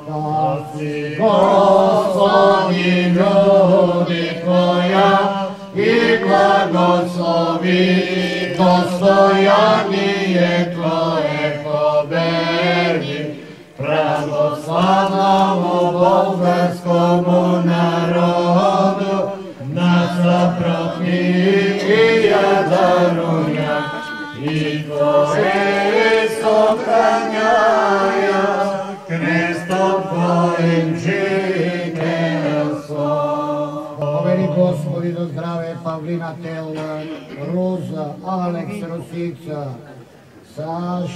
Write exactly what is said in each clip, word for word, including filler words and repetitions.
Da si Gospodi ljudi Tvoja i blagoslovi dostojanije Tvoje pobedi, pravoslavnomu bolgarskomu narodu, nasaprotnija daruja i Tvoje sохраняя крестом Твоим жителством. Повери Господи до здраве Павлина Тела, Роза, Алекс, Росица, Саш,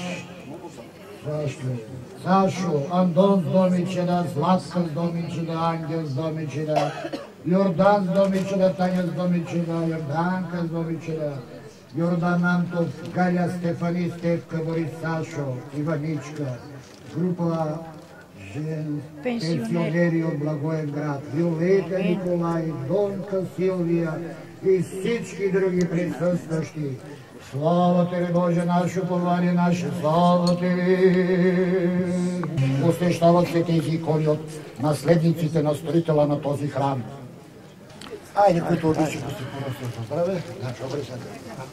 Сашу, Андон с Домичина, Златка с Домичина, Ангел с Домичина, Йордан с Домичина, Таня с Домичина, Йорданка с Домичина, Йордан Антов, Галя Стефани, Стевка, Борис Сашо, Иваничка, група жен, пенсионери от Благоевград, Виолета Николай, Донка Силвия и всички други присъстващи. Слава Тебе, Боже, наше упование, наше слава Тебе! Посвещават се тези икони от наследниците на строителя на този храм. Айде, които обичат да си поръсват. Здраве! Значи, обрисате.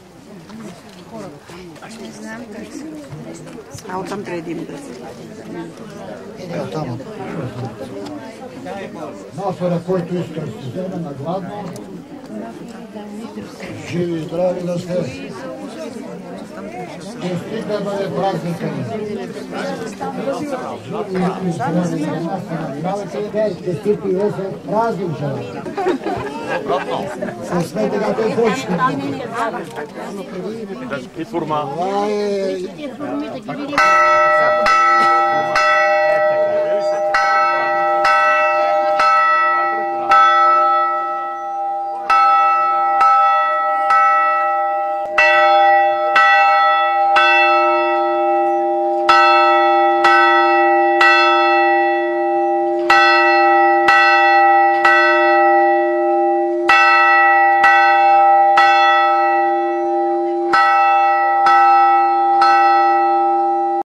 Не знам как се. А оттам предим да се. Иде оттам. Нафера, който иска да се вземе на гладно. Живи и здрави да сте. Честит да бъде празника ни. Живи и здрави да нас се надявате и да честит и весел празник желая. Се смете като и почне. И форма. Това е...